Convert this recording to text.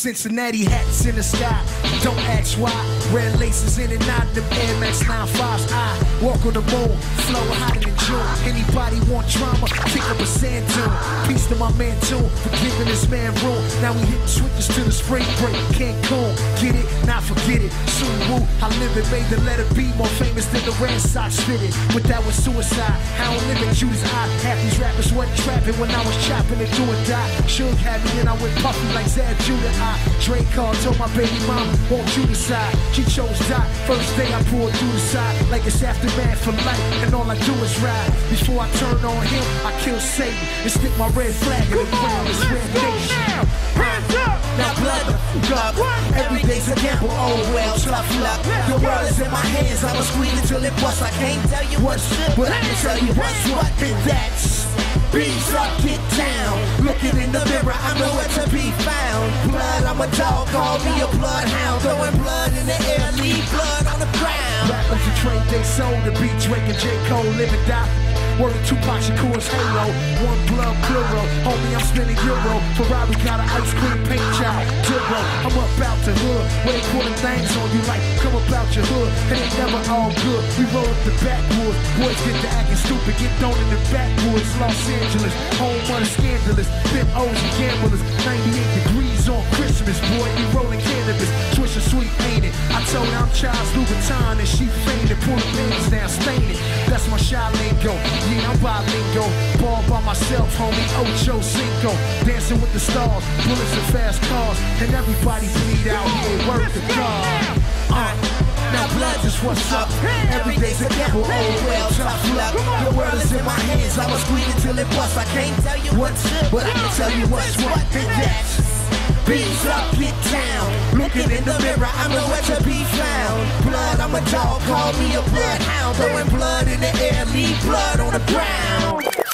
Cincinnati hats in the sky. Don't ask why. Red laces in and out of them Air Max 95s. I walk on the moon, flow hotter than June. Anybody want drama? Kick up a sand dune. Peace to my man too, for giving this man room. Now we hitting switches to the spring break. Cancun, get it? Not forget it. Soon Woo, I live it, made the letter B more famous than the Red Sox fitted. But that was suicide. I don't live in Judas eye. Half these rappers wasn't trapping when I was chopping and doing die. Suge had me and I went puffy like Zab Judah. Dre called, told my baby mama, won't you decide? She chose die. First day I poured through the side like it's aftermath for life, and all I do is ride. Before I turn on him, I kill Satan and stick my red flag in the ground. It's Red Nation. Now blood, God, every day's a gamble. Oh well, tough luck. The world is in my hands. I'ma squeeze it till it busts. I can't tell you what's good, but I can tell you what's what, and that's beats up, get down. Looking in the mirror, I know where to be found. Blood, I'm a dog, call me a bloodhound. Throwing blood in the air, leave blood on the ground. Rappers who trade they soul to beat Drake and J. Cole, live and die. Word of Tupac Shakur's Halo, one blood plural. Homie, I'm spinning Euro. Ferrari got an ice cream paint job. Turbo, I'm up out the hood. Where they pulling things on you like, come about your hood. It ain't never all good. We roll up the backwoods. Boys get to acting stupid, get thrown in the backwoods. Los Angeles, home of the scandalous. Big O's and gamblers. 98 degrees on Christmas, boy. We rolling cannabis. Swish and sweet, ain't it? I told her I'm Charles Louboutin and she fainted. Pull the pants down, stain it. That's my shy lingo. Yeah, I'm bilingual. Ball by myself, homie. Ocho Cinco. Dancing with the stars. Bullets and fast cars. And everybody bleed out here. Word to God. Now blood is what's up. Every day's a gamble. Oh well, tough luck. The world is in my hands. I'ma squeeze it till it busts. I can't tell you what's good, but I can tell you what's what. And that's beats up, get down. Looking in the mirror, I'm nowhere to be found. Blood, I'm a dog, call me a bloodhound. Throwing blood in the air, leave blood on the ground.